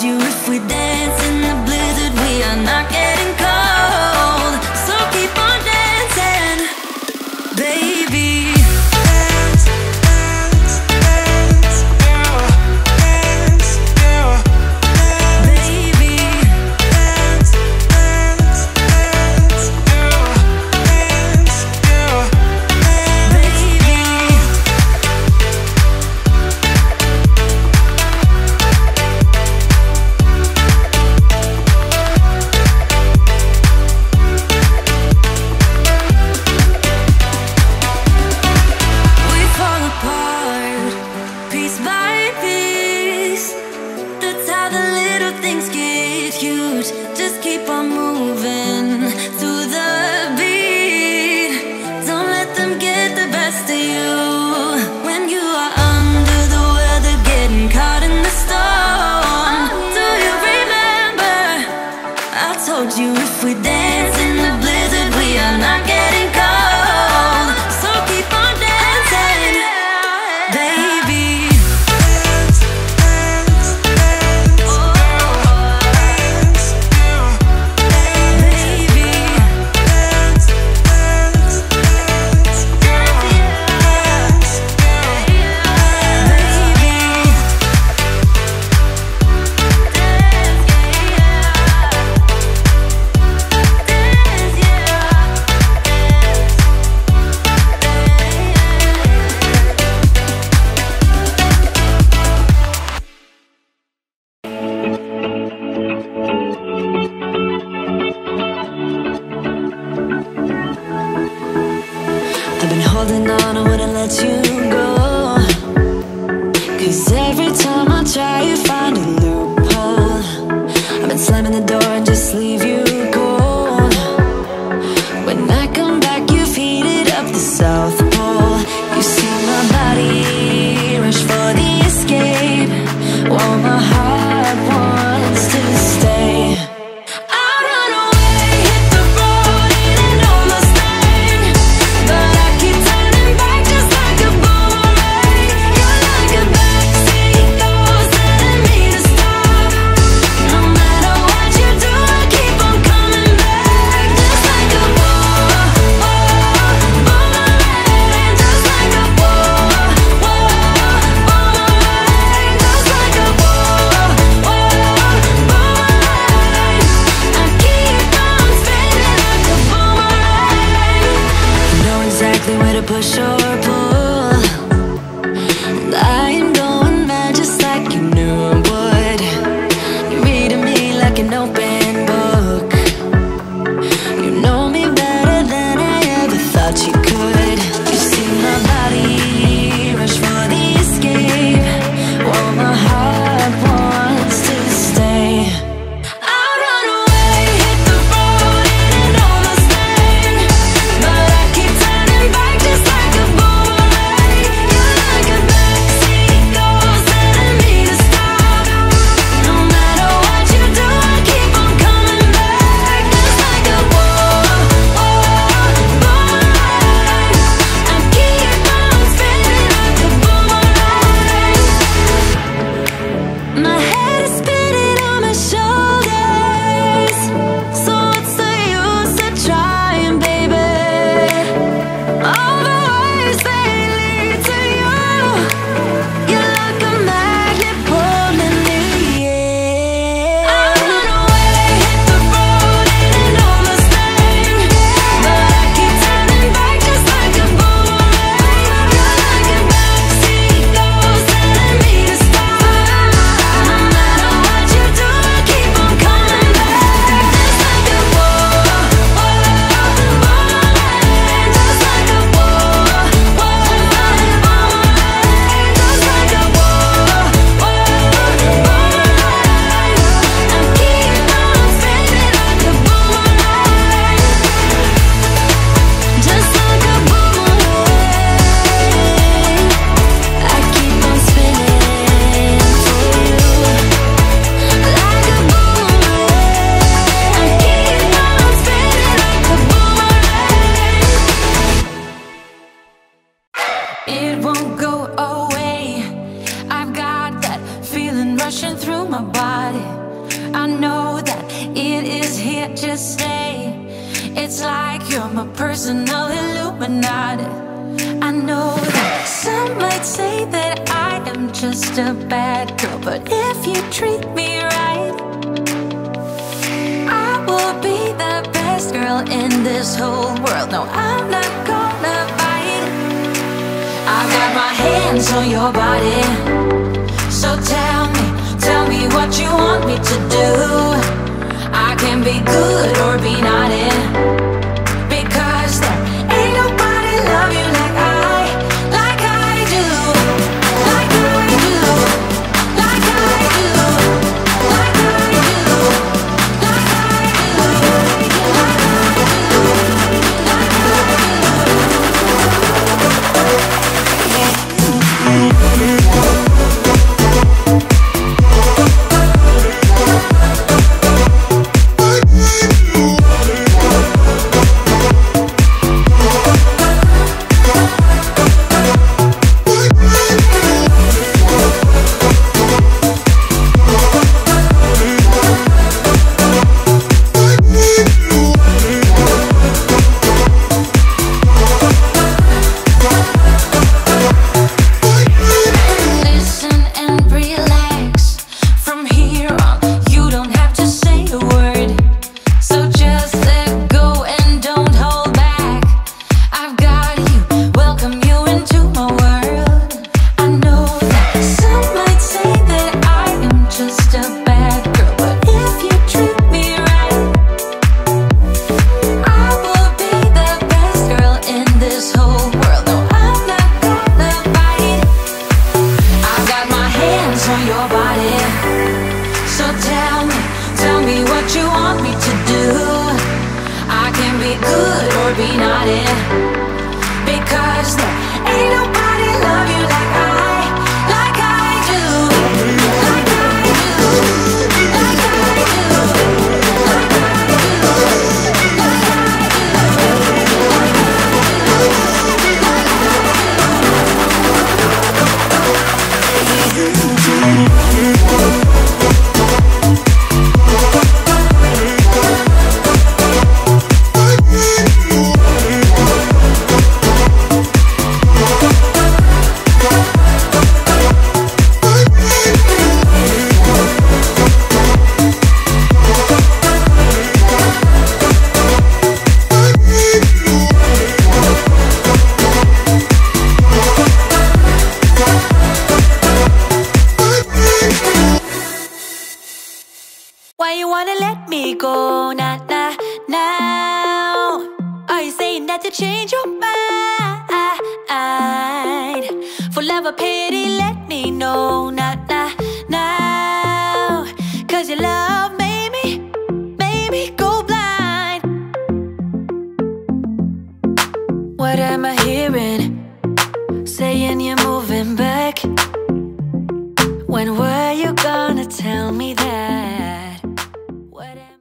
you if we dance in the blizzard, we are not getting cold. So keep on dancing, baby. Dance, dance, dance, yeah. Dance, yeah. Baby, Dance, dance, dance, yeah. Dance, yeah. baby. We fall apart, piece by piece. That's how the little things get huge. Just keep on moving through the beat. Don't let them get the best of you. When you are under the weather, getting caught in the storm. Do you remember? I told you if we dance in the blizzard, we are not getting cold. So keep on dancing, baby. Dance, dance, dance, yeah. Dance, yeah. Baby, Dance, dance, dance, yeah. Dance, I've been holding on, I wouldn't let you go. 'Cause every time I try, you find a loophole. I've been slamming the door and just leave you cold. When I come back, you've heated up the South Pole. You see my body rush for the escape, while my heart wants to stay. I run away, hit the road, and almost bang. But I keep turning back just like a boomerang. You're like a backseat ghost telling me to stop. No matter what you do, I keep on coming back. Just like a boomerang. Just like a boomerang. Just like a rushing through my body. I know that it is here to stay. It's like you're my personal Illuminati. I know that some might say that I am just a bad girl, but if you treat me right, I will be the best girl in this whole world. No, I'm not gonna bite. I got my hands on your body, so tell me what you want me to do. I can be good or be naughty, because there ain't nobody love you like I do, like I do, like I do, like I do, like I do, When were you gonna tell me that?